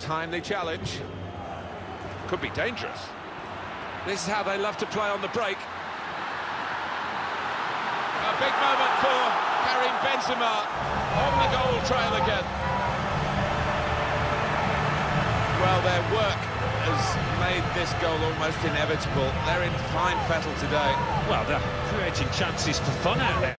Timely challenge. Could be dangerous. This is how they love to play on the break. A big moment for Karim Benzema on the goal trail again. Well, their work has made this goal almost inevitable. They're in fine fettle today. Well, they're creating chances for fun out there.